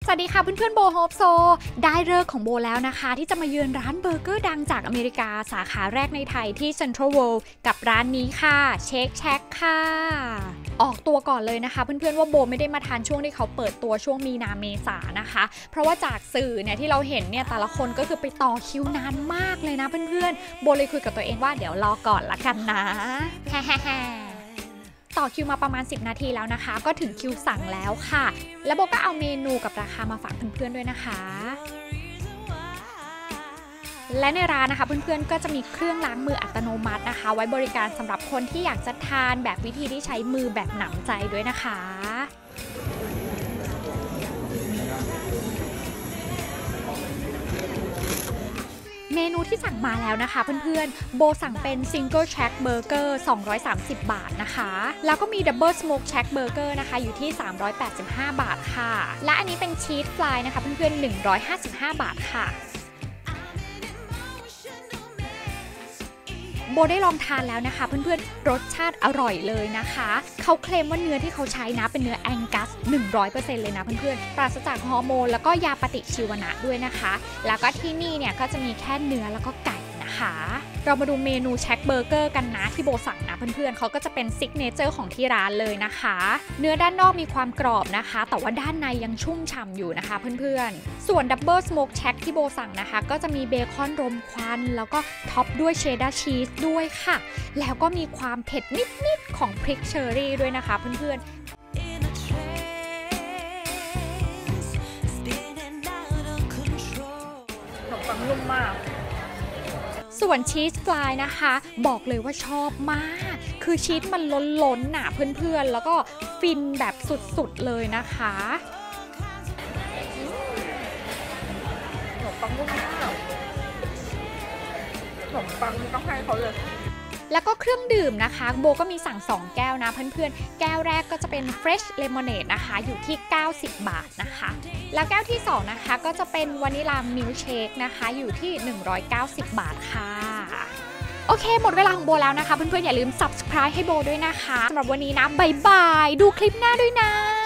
สวัสดีค่ะเพื่อนๆโบโฮปโซได้ฤกษ์ของโบแล้วนะคะที่จะมาเยือนร้านเบอร์เกอร์ดังจากอเมริกาสาขาแรกในไทยที่เซ็นทรัลเวิลด์กับร้านนี้ค่ะเชคแช็คค่ะออกตัวก่อนเลยนะคะเพื่อนๆว่าโบไม่ได้มาทานช่วงที่เขาเปิดตัวช่วงมีนาเมษานะคะเพราะว่าจากสื่อเนี่ยที่เราเห็นเนี่ยแต่ละคนก็คือไปต่อคิวนานมากเลยนะเพื่อนๆโบเลยคุยกับตัวเองว่าเดี๋ยวรอก่อนละกันนะต่อคิวมาประมาณ10นาทีแล้วนะคะก็ถึงคิวสั่งแล้วค่ะแล้วโบก็เอาเมนูกับราคามาฝากเพื่อนๆด้วยนะคะและในร้านนะคะเพื่อนๆก็จะมีเครื่องล้างมืออัตโนมัตินะคะไว้บริการสำหรับคนที่อยากจะทานแบบวิธีที่ใช้มือแบบหนำใจด้วยนะคะเมนูที่สั่งมาแล้วนะคะเพื่อนๆโบสั่งเป็น Single Shack Burger 230 บาทนะคะแล้วก็มี Double Smoke Shack Burger นะคะอยู่ที่385 บาทค่ะและอันนี้เป็นชีสฟรายนะคะเพื่อนๆ155 บาทค่ะโบได้ลองทานแล้วนะคะเพื่อนๆรสชาติอร่อยเลยนะคะเขาเคลมว่าเนื้อที่เขาใช้นะเป็นเนื้อแองกัส 100% เลยนะเพื่อนๆปราศจากฮอร์โมนแล้วก็ยาปฏิชีวนะด้วยนะคะแล้วก็ที่นี่เนี่ยก็จะมีแค่เนื้อแล้วก็ไก่นะคะเรามาดูเมนูแช็คเบอร์เกอร์กันนะที่โบสั่งนะเพื่อนๆเขาก็จะเป็นซิกเนเจอร์ของที่ร้านเลยนะคะเนื้อด้านนอกมีความกรอบนะคะแต่ว่าด้านในยังชุ่มฉ่ำอยู่นะคะเพื่อนๆส่วนดับเบิลสโมกแช็คที่โบสั่งนะคะก็จะมีเบคอนรมควันแล้วก็ท็อปด้วยเชดดาร์ชีสด้วยค่ะแล้วก็มีความเผ็ดนิดๆของพริกเชอร์รี่ด้วยนะคะเพื่อนๆขนมปังนุ่มมากส่วนชีสฟรายนะคะบอกเลยว่าชอบมากคือชีสมันล้นๆน่ะเพื่อนๆแล้วก็ฟินแบบสุดๆเลยนะคะขนมปังนุ่มมากขนมปังต้องให้เขาเลยแล้วก็เครื่องดื่มนะคะโบก็มีสั่ง2แก้วนะเพื่อนๆแก้วแรกก็จะเป็น Fresh Lemonade นะคะอยู่ที่90 บาทนะคะแล้วแก้วที่2นะคะก็จะเป็นวานิลามิลค์เชคนะคะอยู่ที่190 บาทค่ะโอเคหมดเวลาของโบแล้วนะคะเพื่อนๆอย่าลืม Subscribe ให้โบด้วยนะคะสำหรับวันนี้นะบ๊ายบายดูคลิปหน้าด้วยนะ